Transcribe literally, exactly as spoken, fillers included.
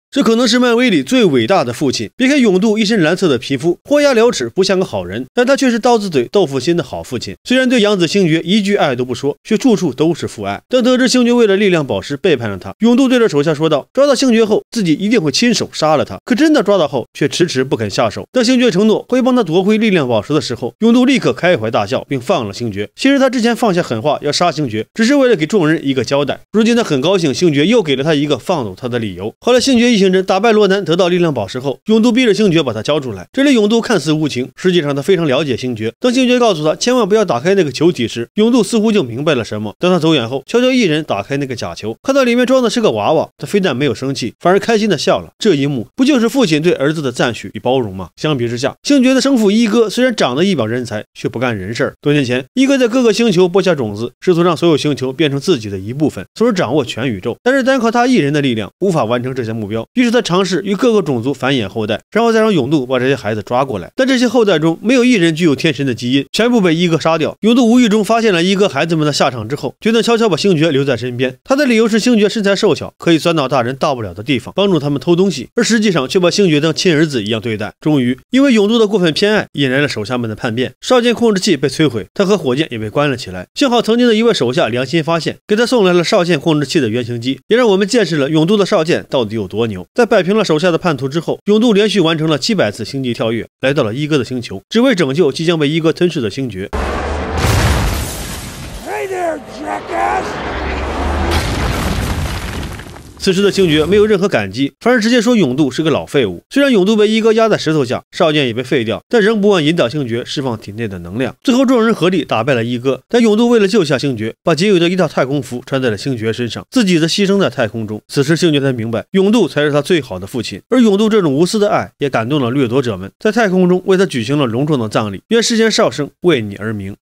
这可能是漫威里最伟大的父亲。别看勇度一身蓝色的皮肤，豁牙了齿，不像个好人，但他却是刀子嘴豆腐心的好父亲。虽然对养子星爵一句爱都不说，却处处都是父爱。当得知星爵为了力量宝石背叛了他，勇度对着手下说道：“抓到星爵后，自己一定会亲手杀了他。”可真的抓到后，却迟迟不肯下手。当星爵承诺会帮他夺回力量宝石的时候，勇度立刻开怀大笑，并放了星爵。其实他之前放下狠话要杀星爵，只是为了给众人一个交代。如今他很高兴，星爵又给了他一个放走他的理由。后来星爵一行人打败罗南，得到力量宝石后，勇度逼着星爵把他交出来。这里勇度看似无情，实际上他非常了解星爵。当星爵告诉他千万不要打开那个球体时，勇度似乎就明白了什么。当他走远后，悄悄一人打开那个假球，看到里面装的是个娃娃，他非但没有生气，反而开心的笑了。这一幕不就是父亲对儿子的赞许与包容吗？相比之下，星爵的生父一哥虽然长得一表人才，却不干人事儿。多年前，一哥在各个星球播下种子，试图让所有星球变成自己的一部分，从而掌握全宇宙。但是单靠他一人的力量无法完成这些目标，于是他尝试与各个种族繁衍后代，然后再让勇度把这些孩子抓过来。但这些后代中没有一人具有天神的基因，全部被一哥杀掉。勇度无意中发现了一哥孩子们的下场之后，决定悄悄把星爵留在身边。他的理由是星爵身材瘦小，可以钻到大人到不了的地方，帮助他们偷东西，而实际上却把星爵当亲儿子一样对待。终于，因为勇度的过分偏爱，引来了手下们的叛变，少剑控制器被摧毁，他和火箭也被关了起来。幸好曾经的一位手下良心发现，给他送来了少剑控制器的原型机，也让我们见识了勇度的少剑到底有多牛。在摆平了手下的叛徒之后，勇度连续完成了七百次星际跳跃，来到了一哥的星球，只为拯救即将被一哥吞噬的星爵。Hey there, jackass! 此时的星爵没有任何感激，反而直接说勇度是个老废物。虽然勇度被一哥压在石头下，少剑也被废掉，但仍不忘引导星爵释放体内的能量。最后众人合力打败了一哥，但勇度为了救下星爵，把仅有的一套太空服穿在了星爵身上，自己则牺牲在太空中。此时星爵才明白，勇度才是他最好的父亲。而勇度这种无私的爱也感动了掠夺者们，在太空中为他举行了隆重的葬礼，愿世间少生为你而鸣。